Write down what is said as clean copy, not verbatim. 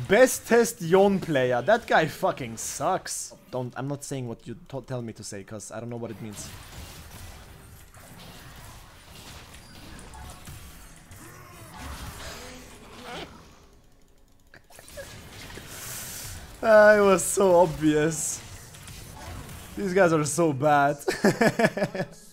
Best test Yon player. That guy fucking sucks. I'm not saying what you tell me to say, cause I don't know what it means. It was so obvious. These guys are so bad.